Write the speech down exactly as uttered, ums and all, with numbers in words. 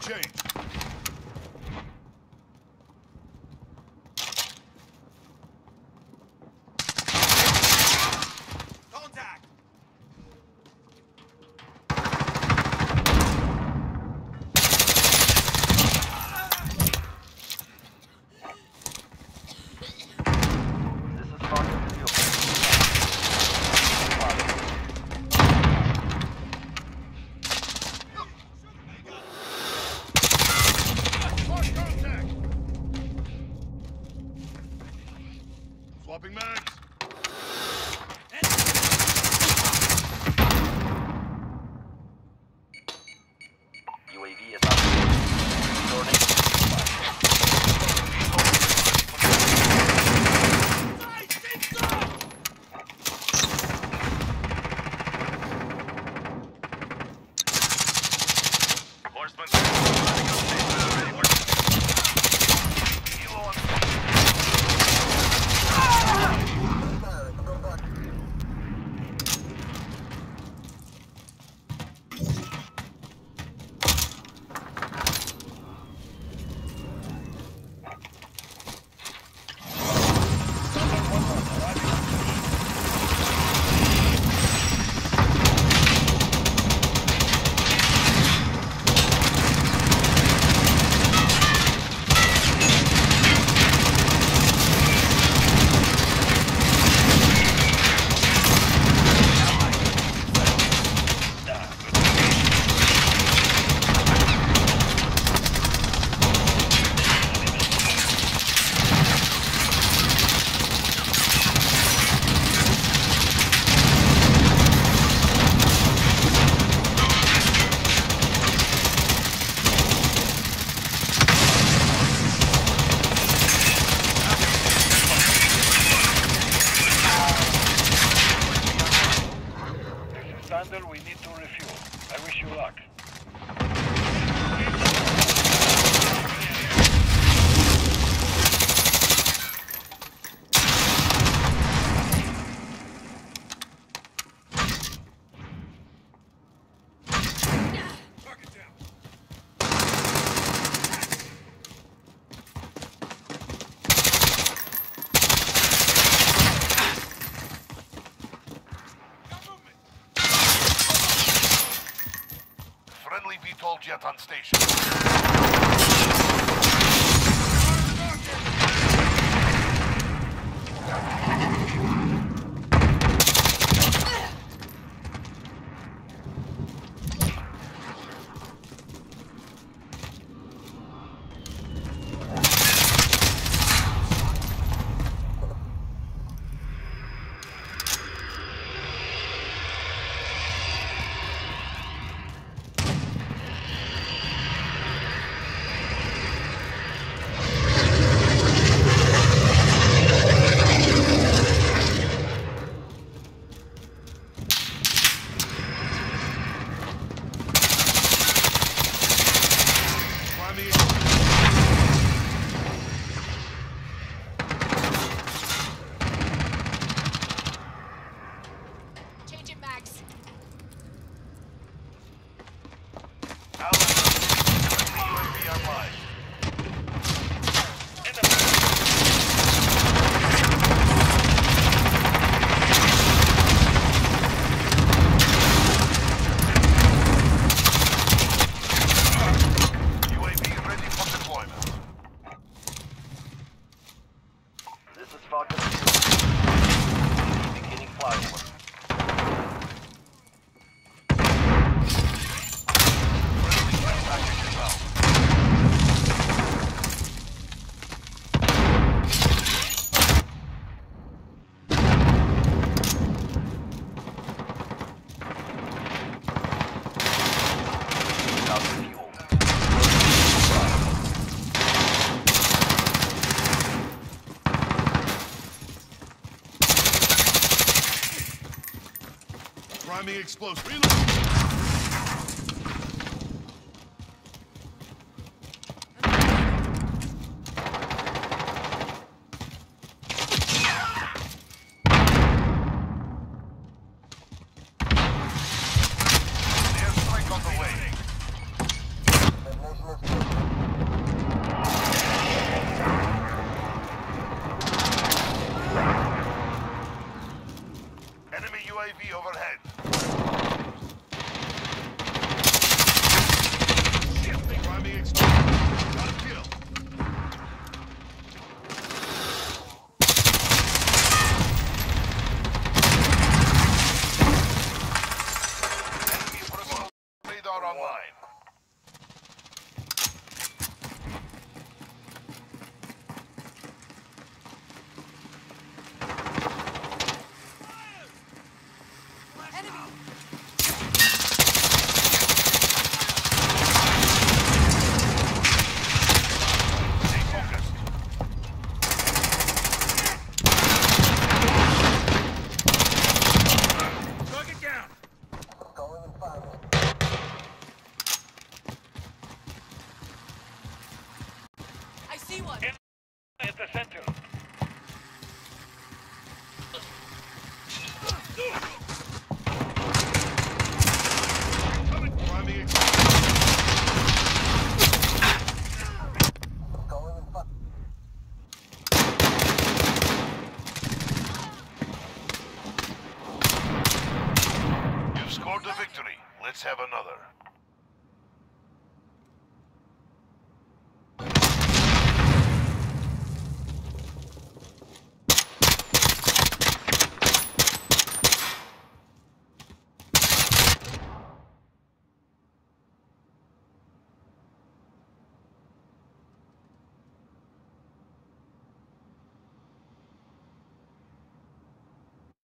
change. Contact! This is Falcon to you. Contact! Swapping mags. U A V is up. Returning. Thunder, we need to refuel. I wish you luck. Target down. Friendly V TOL jet on station. Changing mags. This is Falcon to you. Beginning flyover. Without fuel. Priming explosive. Reload. Airstrike on the way. Enemy U A V overhead. Priming explosive. Got a kill. Enemy personal radar online. Stay focused. Target down. I see one. At the center. Priming explosive. You've scored a victory. Let's have another.